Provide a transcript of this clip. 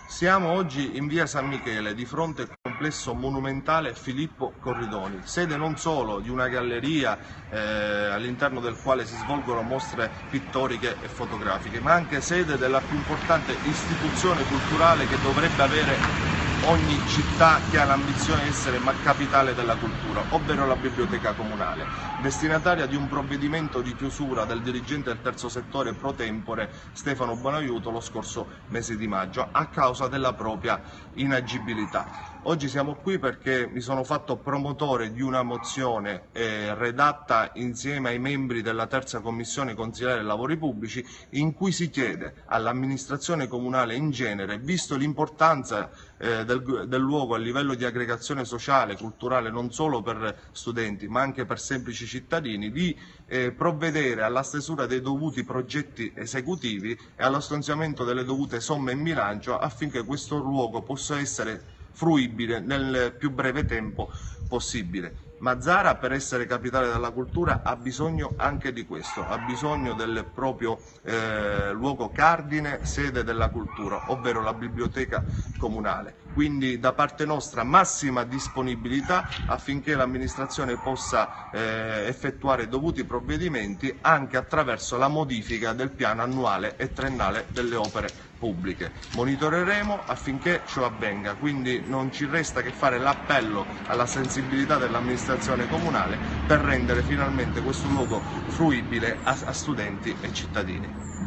Siamo oggi in via San Michele, di fronte al complesso monumentale Filippo Corridoni, sede non solo di una galleria all'interno del quale si svolgono mostre pittoriche e fotografiche, ma anche sede della più importante istituzione culturale che dovrebbe avere ogni città che ha l'ambizione di essere capitale della cultura, ovvero la Biblioteca Comunale, destinataria di un provvedimento di chiusura del dirigente del terzo settore pro tempore Stefano Bonaiuto lo scorso mese di maggio a causa della propria inagibilità. Oggi siamo qui perché mi sono fatto promotore di una mozione redatta insieme ai membri della terza commissione consiliare dei lavori pubblici, in cui si chiede all'amministrazione comunale in genere, visto l'importanza del luogo a livello di aggregazione sociale, culturale, non solo per studenti ma anche per semplici cittadini, di provvedere alla stesura dei dovuti progetti esecutivi e allo stanziamento delle dovute somme in bilancio affinché questo luogo possa essere fruibile nel più breve tempo possibile. Mazara, per essere capitale della cultura, ha bisogno anche di questo, ha bisogno del proprio luogo cardine, sede della cultura, ovvero la biblioteca comunale. Quindi da parte nostra massima disponibilità affinché l'amministrazione possa effettuare i dovuti provvedimenti anche attraverso la modifica del piano annuale e triennale delle opere pubbliche. Monitoreremo affinché ciò avvenga, quindi non ci resta che fare l'appello alla sensibilità dell'amministrazione comunale per rendere finalmente questo luogo fruibile a studenti e cittadini.